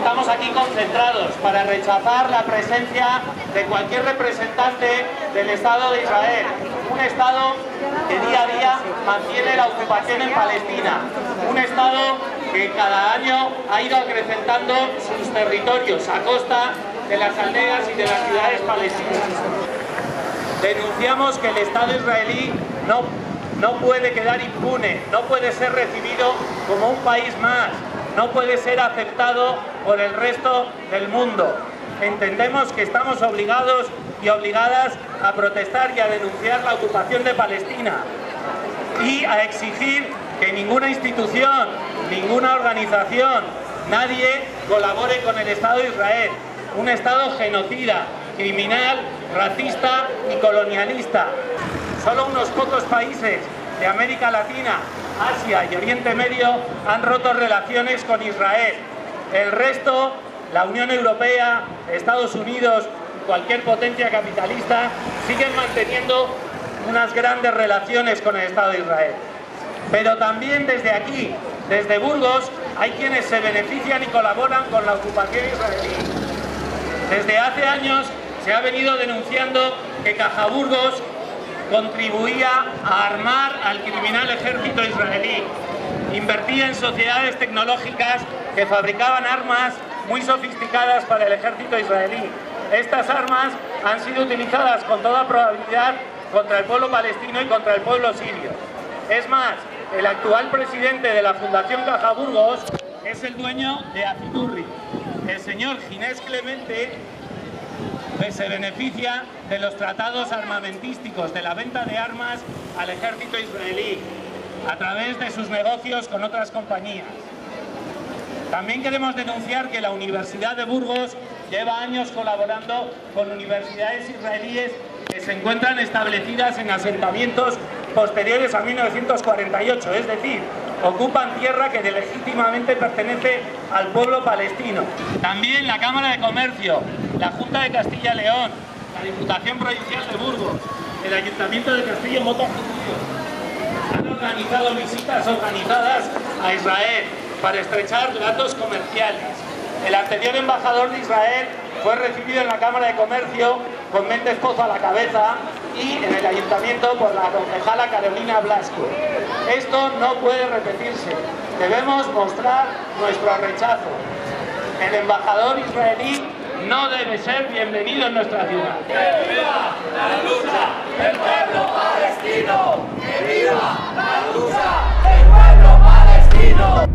estamos aquí concentrados para rechazar la presencia de cualquier representante del Estado de Israel, un Estado que día a día mantiene la ocupación en Palestina, un Estado que cada año ha ido acrecentando sus territorios a costa de las aldeas y de las ciudades palestinas. Denunciamos que el Estado israelí no puede quedar impune, no puede ser recibido como un país más, no puede ser aceptado por el resto del mundo. Entendemos que estamos obligados y obligadas a protestar y a denunciar la ocupación de Palestina y a exigir que ninguna institución, ninguna organización, nadie colabore con el Estado de Israel, un Estado genocida, criminal, racista y colonialista. Solo unos pocos países de América Latina, Asia y Oriente Medio han roto relaciones con Israel. El resto, la Unión Europea, Estados Unidos y cualquier potencia capitalista, siguen manteniendo unas grandes relaciones con el Estado de Israel. Pero también desde aquí, desde Burgos, hay quienes se benefician y colaboran con la ocupación israelí. Desde hace años se ha venido denunciando que Caja Burgos contribuía a armar al criminal ejército israelí, invertía en sociedades tecnológicas que fabricaban armas muy sofisticadas para el ejército israelí. Estas armas han sido utilizadas con toda probabilidad contra el pueblo palestino y contra el pueblo sirio. Es más, el actual presidente de la Fundación Caja Burgos es el dueño de Aciturri. El señor Ginés Clemente se beneficia de los tratados armamentísticos, de la venta de armas al ejército israelí, a través de sus negocios con otras compañías. También queremos denunciar que la Universidad de Burgos lleva años colaborando con universidades israelíes que se encuentran establecidas en asentamientos posteriores a 1948, es decir, ocupan tierra que legítimamente pertenece al pueblo palestino. También la Cámara de Comercio, la Junta de Castilla y León, la Diputación Provincial de Burgos, el Ayuntamiento de Castillo-Mota han organizado visitas organizadas a Israel para estrechar lazos comerciales. El anterior embajador de Israel fue recibido en la Cámara de Comercio con Méndez Pozo a la cabeza y en el ayuntamiento por la concejala Carolina Blasco. Esto no puede repetirse. Debemos mostrar nuestro rechazo. El embajador israelí no debe ser bienvenido en nuestra ciudad. ¡Que viva la lucha del pueblo palestino! ¡Que viva la lucha del pueblo palestino!